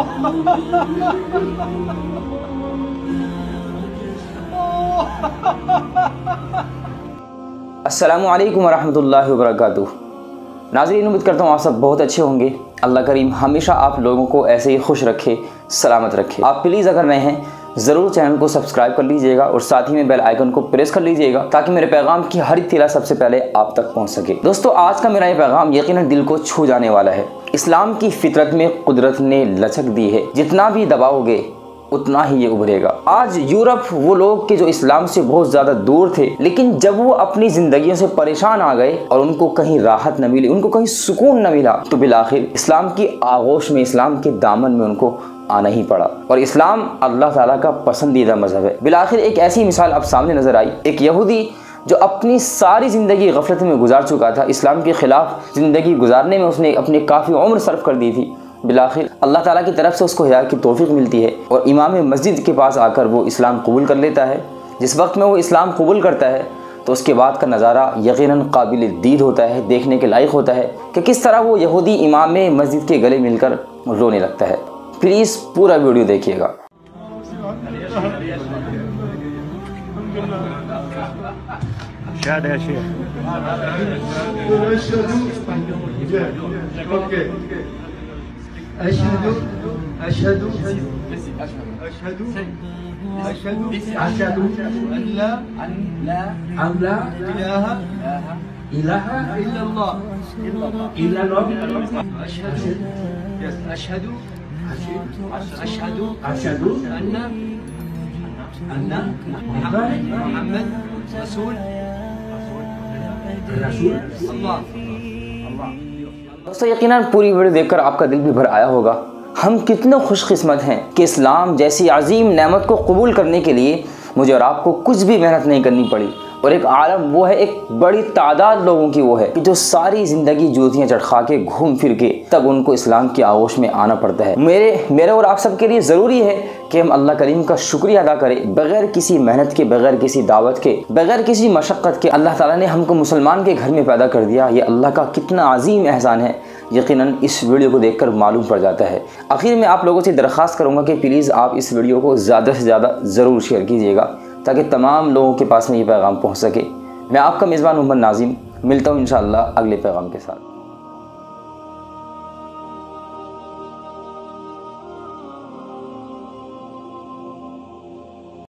अस्सलामु अलैकुम वरहमतुल्लाहि वबरकातुहू। नाज़रीन, उम्मीद करता हूँ आप सब बहुत अच्छे होंगे। अल्लाह करीम हमेशा आप लोगों को ऐसे ही खुश रखे, सलामत रखे। आप प्लीज़ अगर नए हैं ज़रूर चैनल को सब्सक्राइब कर लीजिएगा और साथ ही में बेल आइकन को प्रेस कर लीजिएगा ताकि मेरे पैगाम की हर इत्तला सबसे पहले आप तक पहुँच सके। दोस्तों, आज का मेरा ये पैगाम यकीनन दिल को छू जाने वाला है। इस्लाम की फितरत में कुदरत ने लचक दी है, जितना भी दबाओगे उतना ही ये उभरेगा। आज यूरोप वो लोग के जो इस्लाम से बहुत ज़्यादा दूर थे, लेकिन जब वो अपनी ज़िंदगियों से परेशान आ गए और उनको कहीं राहत न मिली, उनको कहीं सुकून न मिला, तो बिलाखिर इस्लाम की आगोश में, इस्लाम के दामन में उनको आना ही पड़ा। और इस्लाम अल्लाह ताला का पसंदीदा मज़हब है। बिलाखिर एक ऐसी मिसाल अब सामने नज़र आई। एक यहूदी जो अपनी सारी ज़िंदगी गफलत में गुजार चुका था, इस्लाम के ख़िलाफ़ ज़िंदगी गुजारने में उसने अपनी काफ़ी उम्र सर्फ कर दी थी, बिलाखिर अल्लाह ताला की तरफ से उसको हिदायत की तौफीक मिलती है और इमाम मस्जिद के पास आकर वो इस्लाम कबूल कर लेता है। जिस वक्त में वो इस्लाम कबूल करता है तो उसके बाद का नज़ारा यकीनन काबिल दीद होता है, देखने के लायक होता है कि किस तरह वो यहूदी इमाम मस्जिद के गले मिलकर रोने लगता है। प्लीज़ पूरा वीडियो देखिएगा। أشهد أن لا إله إلا الله أشهد أن محمد رسول الله। दोस्तों, यकीनन पूरी वीडियो देखकर आपका दिल भी भर आया होगा। हम कितने खुशकिस्मत हैं कि इस्लाम जैसी अजीम नेमत को कबूल करने के लिए मुझे और आपको कुछ भी मेहनत नहीं करनी पड़ी। और एक आलम वो है, एक बड़ी तादाद लोगों की वो है कि जो सारी ज़िंदगी जूतियाँ चटखा के घूम फिर के तब उनको इस्लाम की आगोश में आना पड़ता है। मेरे और आप सब के लिए ज़रूरी है कि हम अल्लाह करीम का शुक्रिया अदा करें। बग़ैर किसी मेहनत के, बग़ैर किसी दावत के, बग़ैर किसी मशक्क़त के अल्लाह ताला ने हमको मुसलमान के घर में पैदा कर दिया। ये अल्लाह का कितना अजीम एहसान है, यकीनन इस वीडियो को देखकर मालूम पड़ जाता है। आखिर में आप लोगों से दरख्वास्त करूँगा कि प्लीज़ आप इस वीडियो को ज़्यादा से ज़्यादा ज़रूर शेयर कीजिएगा ताकि तमाम लोगों के पास में ये पैगाम पहुँच सके। मैं आपका मेज़बान मोहम्मद नाज़िम, मिलता हूँ इंशाअल्लाह अगले पैगाम के साथ।